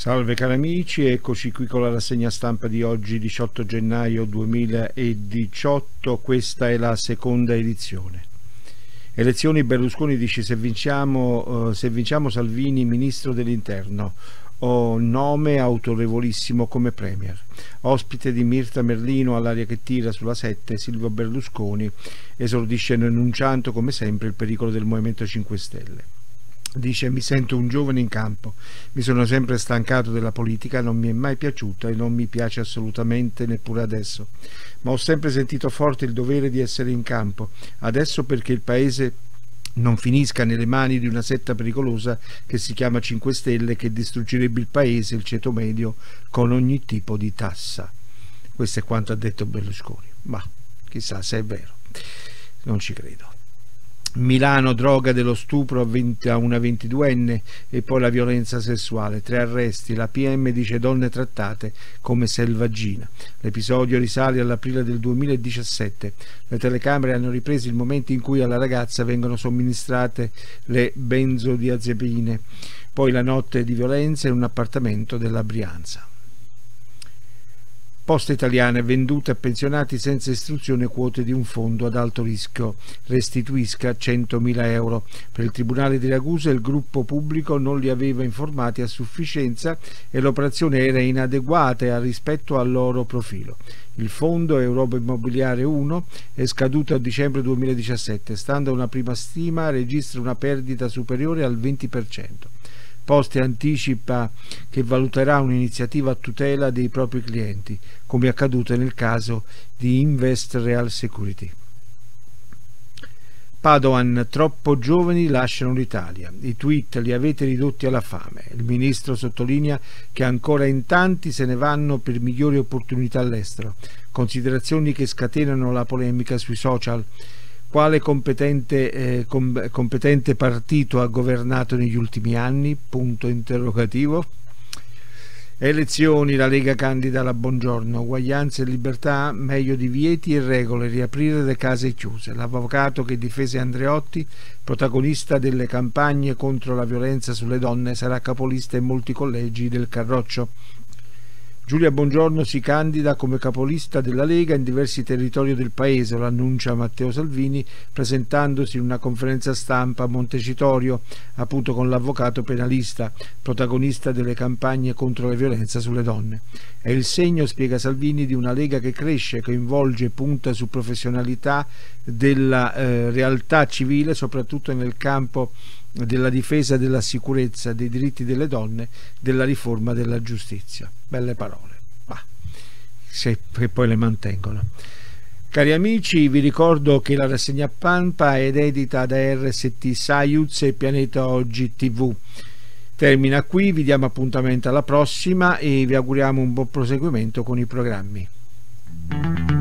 Salve cari amici, eccoci qui con la rassegna stampa di oggi 18 gennaio 2018, questa è la seconda edizione. Elezioni, Berlusconi dice se vinciamo Salvini ministro dell'interno, ho nome autorevolissimo come premier. Ospite di Mirta Merlino all'aria che tira sulla 7, Silvio Berlusconi esordisce enunciando come sempre il pericolo del Movimento 5 Stelle. Dice: mi sento un giovane in campo, mi sono sempre stancato della politica, non mi è mai piaciuta e non mi piace assolutamente neppure adesso, ma ho sempre sentito forte il dovere di essere in campo, adesso perché il paese non finisca nelle mani di una setta pericolosa che si chiama 5 Stelle, che distruggerebbe il paese, il ceto medio, con ogni tipo di tassa. Questo è quanto ha detto Berlusconi, ma chissà se è vero, non ci credo. Milano, droga dello stupro a una 22enne e poi la violenza sessuale, 3 arresti, la PM dice donne trattate come selvaggina. L'episodio risale all'aprile del 2017, le telecamere hanno ripreso il momento in cui alla ragazza vengono somministrate le benzodiazepine, poi la notte di violenza in un appartamento della Brianza. Poste Italiane, vendute a pensionati senza istruzione quote di un fondo ad alto rischio, restituisca 100.000 euro. Per il Tribunale di Ragusa il gruppo pubblico non li aveva informati a sufficienza e l'operazione era inadeguata rispetto al loro profilo. Il fondo Europa Immobiliare 1 è scaduto a dicembre 2017, stando a una prima stima registra una perdita superiore al 20%. Poste anticipa che valuterà un'iniziativa a tutela dei propri clienti, come accaduto nel caso di Invest Real Security. Padoan, troppo giovani lasciano l'Italia, i tweet li avete ridotti alla fame. Il ministro sottolinea che ancora in tanti se ne vanno per migliori opportunità all'estero, considerazioni che scatenano la polemica sui social. Quale competente partito ha governato negli ultimi anni? Punto interrogativo. Elezioni, la Lega candida la Bongiorno, uguaglianza e libertà, meglio divieti e regole, riaprire le case chiuse. L'avvocato che difese Andreotti, protagonista delle campagne contro la violenza sulle donne, sarà capolista in molti collegi del Carroccio. Giulia Bongiorno si candida come capolista della Lega in diversi territori del paese, lo annuncia Matteo Salvini presentandosi in una conferenza stampa a Montecitorio, appunto con l'avvocato penalista, protagonista delle campagne contro la violenza sulle donne. È il segno, spiega Salvini, di una Lega che cresce, coinvolge e punta su professionalità della realtà civile, soprattutto nel campo della difesa della sicurezza, dei diritti delle donne, della riforma della giustizia. Belle parole, ma se poi le mantengono. Cari amici, vi ricordo che la rassegna Pampa è edita da RST Saiuz e Pianeta Oggi TV. Termina qui, vi diamo appuntamento alla prossima e vi auguriamo un buon proseguimento con i programmi.